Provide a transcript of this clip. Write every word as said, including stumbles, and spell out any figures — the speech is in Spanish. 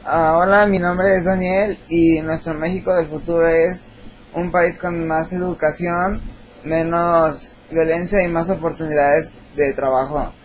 Ah, hola, mi nombre es Daniel y nuestro México del futuro es un país con más educación, menos violencia y más oportunidades de trabajo.